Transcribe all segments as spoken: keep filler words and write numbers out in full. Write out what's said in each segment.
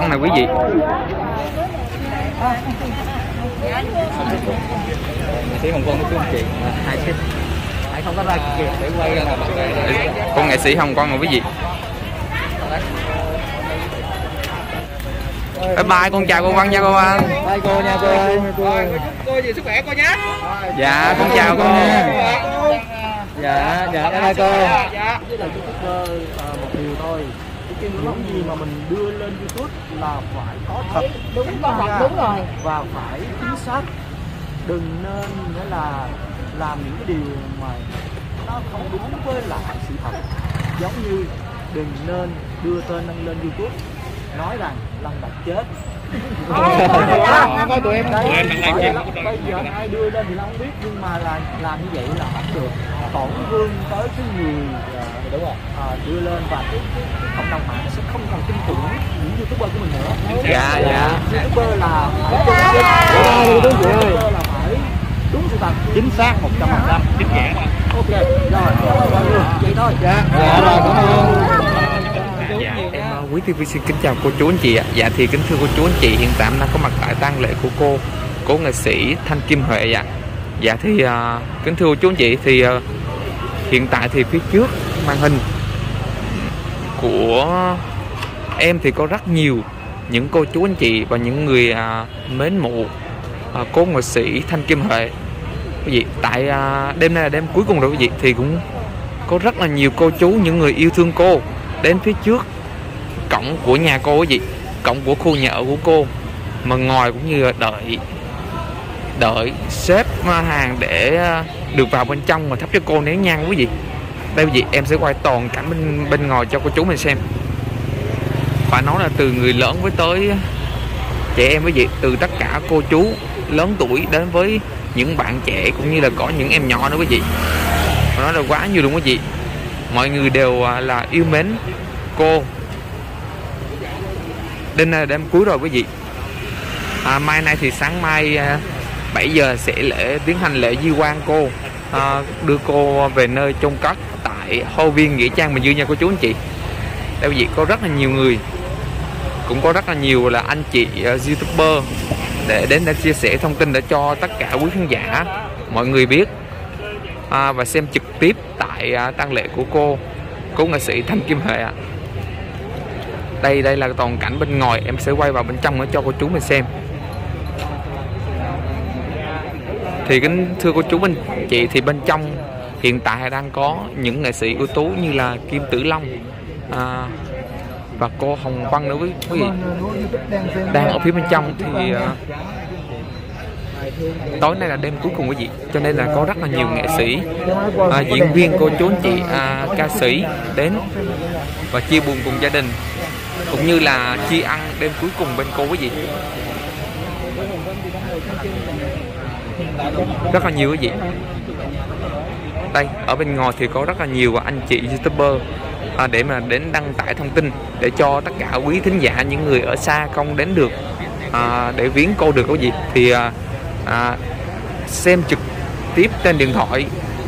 này quý vị. Nghệ sĩ Hồng Vân của chú anh chị. Hai xin. Hãy không có ra kịp để quay là mặt này. Con nghệ sĩ Hồng Vân rồi quý vị. Bye bye, con chào cô Vân nha cô Vân. Bye cô nha cô. Cô gì sức khỏe cô nhé. Dạ con chào cô. Dạ dạ bye cô. Dạ. Với là YouTuber một điều thôi. Những gì mà mình đưa lên YouTube là phải có thật, đúng rồi, đúng rồi, và phải chính xác. Đừng nên nghĩa là làm những cái điều mà nó không đúng với lại sự thật. Giống như đừng nên đưa tên anh lên YouTube nói rằng Lâm đã chết. Coi tụi em đây. Bây giờ ai đưa lên thì Lâm không biết, nhưng mà là làm như vậy là không được, tổn thương tới cái người đúng rồi à, đưa lên, và cái, cái, cái cộng đồng mạng sẽ không còn tin tưởng những YouTuber của mình nữa. Dạ dạ. YouTuber là phải YouTuber là phải đúng sự thật, chính xác một trăm phần trăm. Chính xác. Ok rồi, vậy thôi. Dạ. Dạ rồi, cảm ơn. Dạ, em uh, Quý ti vi xin kính chào cô chú anh chị ạ. Dạ thì kính thưa cô chú anh chị, hiện tại em đang có mặt tại tang lễ của cô cố nghệ sĩ Thanh Kim Huệ ạ. Dạ thì uh, kính thưa cô chú anh chị, thì uh, hiện tại thì phía trước màn hình của em thì có rất nhiều những cô chú anh chị và những người uh, mến mộ uh, cố nghệ sĩ Thanh Kim Huệ. Quý vị, tại uh, đêm nay là đêm cuối cùng rồi quý vị, thì cũng có rất là nhiều cô chú, những người yêu thương cô đến phía trước cổng của nhà cô quý vị, cổng của khu nhà ở của cô, mà ngồi cũng như đợi đợi xếp hàng để được vào bên trong mà thắp cho cô nén nhang quý vị. Đây quý vị, em sẽ quay toàn cảnh bên bên ngoài cho cô chú mình xem. Phải nói là từ người lớn với tới trẻ em quý vị, từ tất cả cô chú lớn tuổi đến với những bạn trẻ cũng như là có những em nhỏ nữa quý vị. Phải nói là quá nhiều luôn quý vị. Mọi người đều là yêu mến cô. Đêm nay là đêm cuối rồi quý vị. à, Mai nay thì sáng mai à, bảy giờ sẽ lễ tiến hành lễ di quan cô, à, đưa cô về nơi chôn cất tại Hồ Viên Nghĩa Trang Bình Dương nha cô chú anh chị. Đây quý vị, có rất là nhiều người, cũng có rất là nhiều là anh chị uh, YouTuber để đến để chia sẻ thông tin để cho tất cả quý khán giả mọi người biết à, và xem trực tiếp tại uh, tang lễ của cô cố nghệ sĩ Thanh Kim Huệ ạ. Đây đây là toàn cảnh bên ngoài, em sẽ quay vào bên trong để cho cô chú mình xem. Thì kính thưa cô chú anh chị, thì bên trong hiện tại đang có những nghệ sĩ ưu tú như là Kim Tử Long à, và cô Hồng Vân nữa quý vị đang ở phía bên trong. Thì uh, tối nay là đêm cuối cùng quý vị, cho nên là có rất là nhiều nghệ sĩ, à, diễn viên, cô chú anh chị, à, ca sĩ đến và chia buồn cùng gia đình, cũng như là chia ăn đêm cuối cùng bên cô quý vị. Rất là nhiều quý vị. Đây ở bên ngoài thì có rất là nhiều anh chị YouTuber à, để mà đến đăng tải thông tin để cho tất cả quý thính giả, những người ở xa không đến được à, để viếng cô được quý vị, thì à, à, xem trực tiếp trên điện thoại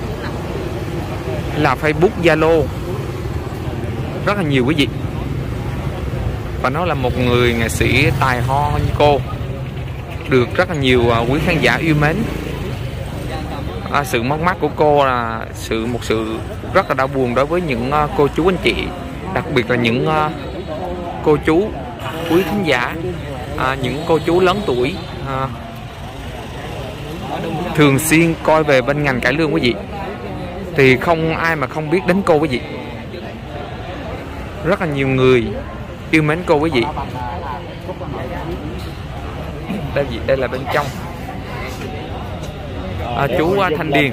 là Facebook, Zalo, rất là nhiều quý vị. Và nó là một người nghệ sĩ tài ho như cô, được rất là nhiều quý khán giả yêu mến. À, sự mất mát của cô là sự một sự rất là đau buồn đối với những uh, cô chú anh chị, đặc biệt là những uh, cô chú quý khán giả, uh, những cô chú lớn tuổi uh, thường xuyên coi về bên ngành cải lương quý vị, thì không ai mà không biết đến cô quý vị. Rất là nhiều người yêu mến cô quý vị. Đây vị, đây là bên trong. À, chú uh, Thanh Điền,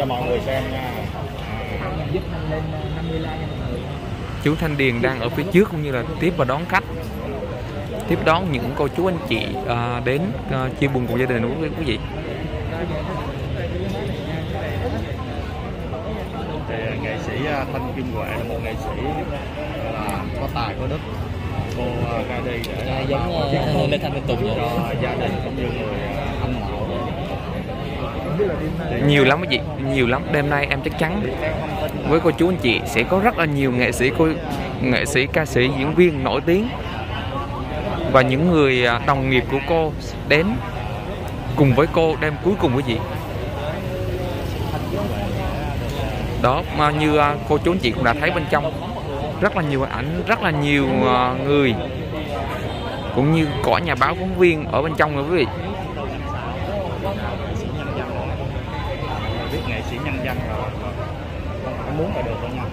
chú Thanh Điền đang ở phía trước cũng như là tiếp và đón khách, tiếp đón những cô chú anh chị uh, đến uh, chia buồn cùng gia đình của quý vị. Thì nghệ sĩ Thanh Kim Huệ là một nghệ sĩ là có tài có đức. Cô ra đi để giống Lê Thanh Minh Tùng cho gia đình cũng như người hâm mộ. Nhiều lắm quý vị, nhiều lắm. Đêm nay em chắc chắn với cô chú anh chị sẽ có rất là nhiều nghệ sĩ, cô nghệ sĩ, ca sĩ, diễn viên nổi tiếng và những người đồng nghiệp của cô đến cùng với cô đêm cuối cùng quý vị. Đó, mà như cô chú anh chị cũng đã thấy bên trong rất là nhiều ảnh, rất là nhiều người, cũng như có nhà báo phóng viên ở bên trong nữa quý vị. Biết nghệ sĩ nhân dân rồi không muốn là được đâu nha.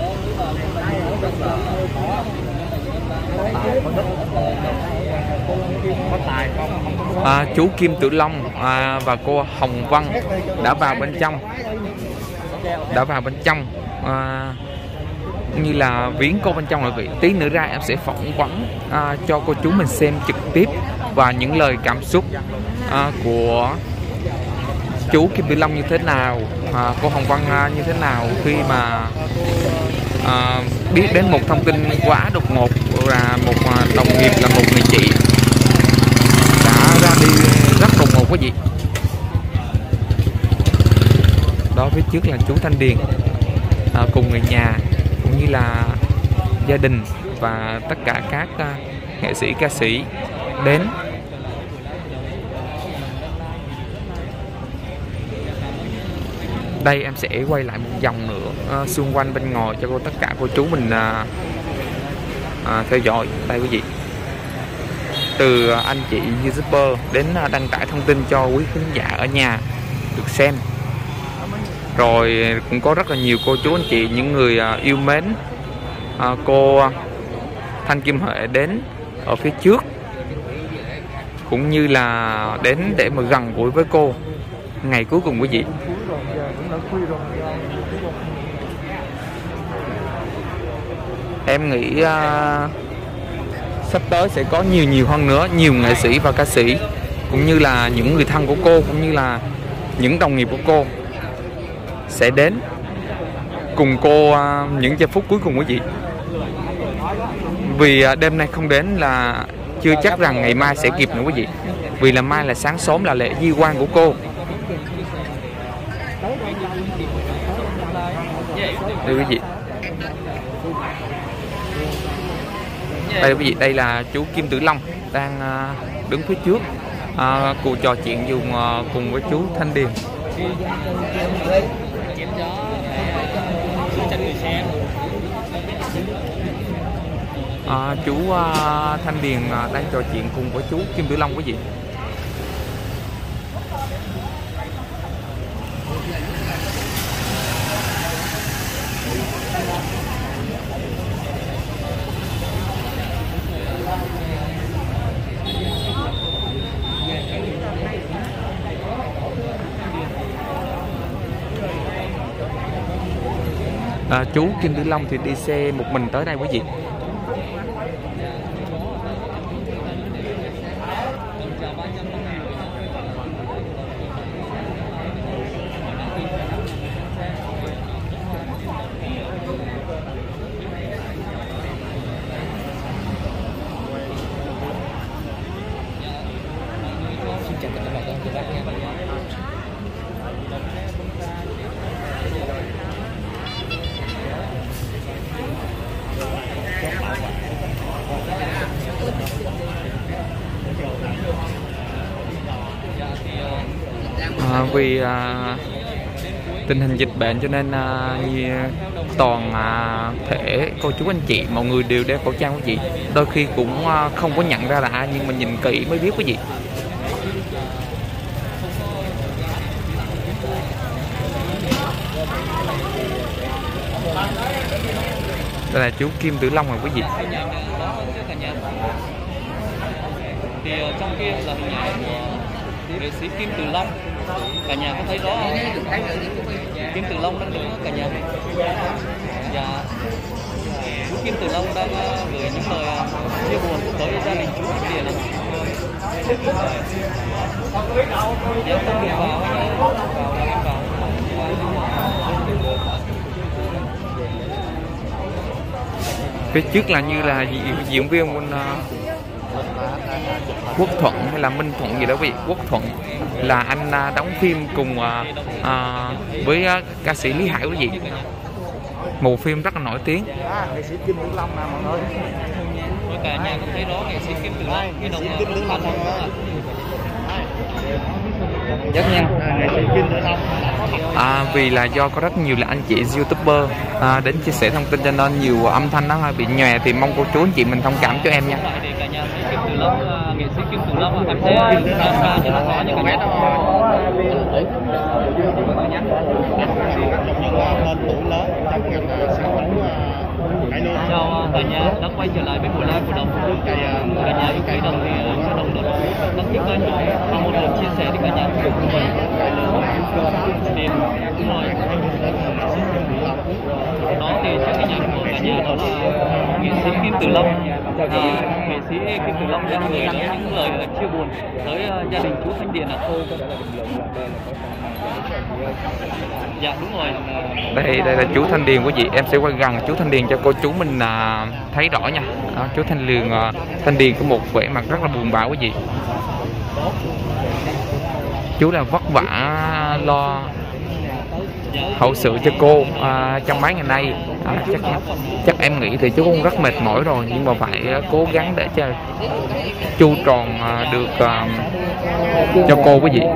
Có tài không? À, chú Kim Tử Long à, và cô Hồng Vân đã vào bên trong, đã vào bên trong à, như là viếng cô bên trong. Là vị tí nữa ra em sẽ phỏng vấn à, cho cô chú mình xem trực tiếp và những lời cảm xúc à, của chú Kim Tử Long như thế nào, à, cô Hồng Vân à, như thế nào khi mà à, biết đến một thông tin quá đột ngột là một à, đồng nghiệp, là một người chị đã ra đi rất đột ngột quý vị. Đó, phía trước là chú Thanh Điền à, cùng người nhà cũng như là gia đình và tất cả các à, nghệ sĩ ca sĩ đến. Đây em sẽ quay lại một vòng nữa uh, xung quanh bên ngoài cho cô, tất cả cô chú mình uh, uh, theo dõi. Đây quý vị, từ uh, anh chị YouTuber đến uh, đăng tải thông tin cho quý khán giả ở nhà được xem. Rồi cũng có rất là nhiều cô chú anh chị, những người uh, yêu mến uh, cô uh, Thanh Kim Huệ đến ở phía trước, cũng như là đến để mà gần gũi với cô ngày cuối cùng quý vị. Em nghĩ uh, sắp tới sẽ có nhiều nhiều hơn nữa, nhiều nghệ sĩ và ca sĩ cũng như là những người thân của cô, cũng như là những đồng nghiệp của cô sẽ đến cùng cô uh, những giây phút cuối cùng quý vị. Vì uh, đêm nay không đến là chưa chắc rằng ngày mai sẽ kịp nữa quý vị. Vì là mai là sáng sớm là lễ di quan của cô. Đây quý vị, đây quý vị, đây là chú Kim Tử Long đang uh, đứng phía trước uh, cuộc trò chuyện dùng uh, cùng với chú Thanh Điền. Uh, chú uh, Thanh Điền uh, đang trò chuyện cùng với chú Kim Tử Long quý vị. À, chú Kim Tử Long thì đi xe một mình tới đây quý vị. À, vì à, tình hình dịch bệnh cho nên à, toàn à, thể cô chú anh chị mọi người đều đeo khẩu trang quý vị. Đôi khi cũng à, không có nhận ra là ai, nhưng mà nhìn kỹ mới biết quý vị. Đây là chú Kim Tử Long rồi quý vị. Thì trong kia là hình ảnh của nghệ sĩ Kim Tử Long. Cả nhà có thấy đó không? Kim Tử Long đang đứng cả nhà. Dạ. Chú Kim Tử Long đang gửi những lời chia buồn tới gia đình chú Thanh Điền. Dạ, không được vào, vào là em vào. Phía trước là như là diễn viên bên uh, Quốc Thuận hay là Minh Thuận gì đó quý vị. Quốc Thuận là anh uh, đóng phim cùng uh, uh, với uh, ca sĩ Lý Hải quý vị. Một phim rất là nổi tiếng. Nghệ sĩ Kim Tử Long nè mọi người. cả nhà có thấy đó, nghệ sĩ Kim Tử Long, cái đồng Kim Tử Long rất nha. À, vì là do có rất nhiều là anh chị youtuber à, đến chia sẻ thông tin cho nên nhiều âm thanh nó hơi bị nhòe, thì mong cô chú anh chị mình thông cảm cho em nha. Để cả nhà thấy Kim Tử Long, nghệ sĩ Kim Tử Long em sẽ làm ra cho nó rõ như cả nhà. Chào cả nhà đã quay trở lại với buổi live của Đồng. Cả nhà yêu quý Đồng thì cho Đồng được đăng ký kênh và một lượt chia sẻ thì cả nhà thì đúng rồi. Đó thì trước khi nhận của cả nhà đó là nghệ sĩ Kim Tử Long. À, nghệ sĩ Kim Tử Long đã gửi những lời chia buồn tới gia đình chú Thanh Điền ạ. Dạ đúng rồi. Đây đây là chú Thanh Điền quý vị, em sẽ quay gần chú Thanh Điền cho cô chú mình à, thấy rõ nha. Đó, chú Thanh Điền à, Thanh Điền có một vẻ mặt rất là buồn bã quý vị. Chú là vất vả lo hậu sự cho cô à, trong mấy ngày nay. À, chắc chắc em nghĩ thì chú cũng rất mệt mỏi rồi, nhưng mà phải cố gắng để cho chu tròn à, được à, cho cô quý vị.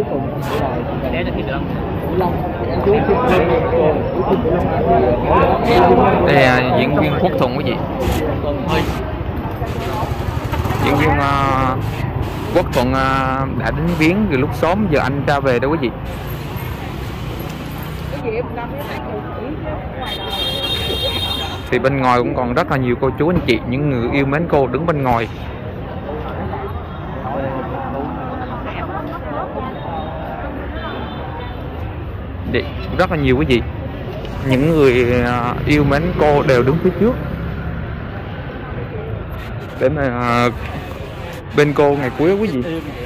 Đây là diễn viên Quốc Thuận quý vị. Diễn viên uh, Quốc Thuận uh, đã đến viếng từ lúc sớm, giờ anh ra về đó quý vị. Thì bên ngoài cũng còn rất là nhiều cô chú anh chị, những người yêu mến cô đứng bên ngoài. Để, rất là nhiều quý vị, những người yêu mến cô đều đứng phía trước để mà bên cô ngày cuối quý vị.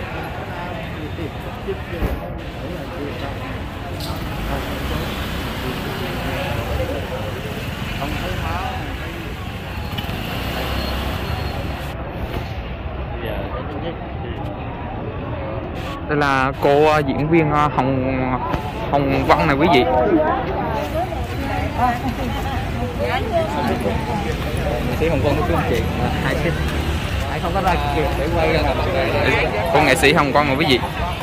Đây là cô diễn viên Hồng Hồng Vân này quý vị. Nghệ sĩ Hồng Vân của anh chị hai xích ai không có ra kịp để quay ra mặt cô nghệ sĩ Hồng Vân này quý vị.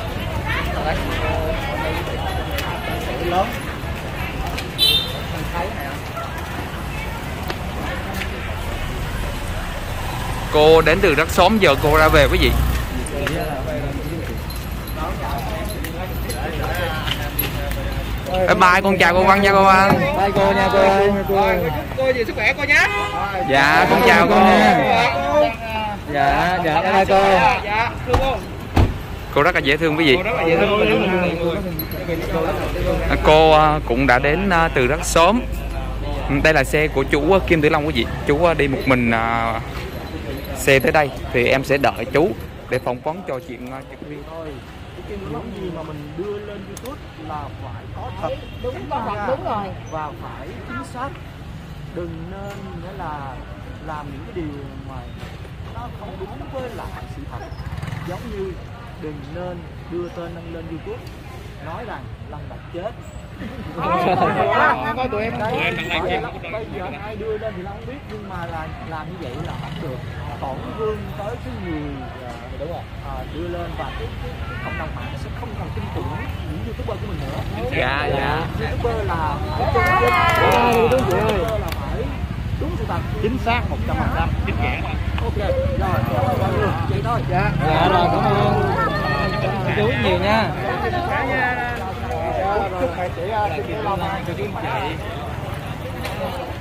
Cô đến từ rất sớm, giờ cô ra về quý vị. Bye bye, con chào cô Vân nha cô Vân. Bye cô nha cô. Cô gì sức khỏe cô nhé. Dạ con chào cô nha. Dạ dạ bye bye cô. Dạ thưa cô. Cô rất là dễ thương quý vị. Cô rất là dễ thương. Cô cũng đã đến từ rất sớm. Đây là xe của chú Kim Tử Long quý vị. Chú đi một mình xe tới đây thì em sẽ đợi chú để phỏng vấn trò chuyện trực viên thôi. Những gì mà mình đưa lên YouTube là phải có thật, đúng rồi, đúng rồi, và phải chính xác. Đừng nên nghĩa là làm những cái điều mà nó không đúng với lại sự thật. Giống như đừng nên đưa tên nâng lên YouTube nói rằng Long đã chết. Coi tụi em bây giờ ai đưa lên thì Long không biết, nhưng mà là làm như vậy là không được, tổn thương tới cái người đúng rồi à, đưa lên, và cái, cái, cái cộng đồng mạng sẽ không còn tin tưởng những youtuber của mình nữa. Dạ dạ. Youtuber là phải đúng chị ơi, là phải đúng sự thật, chính xác một trăm phần trăm, chính xác. Ok rồi, vậy thôi. Dạ. Dạ rồi, cảm ơn chú nhiều nha. Chúc mẹ chị, chúc chị.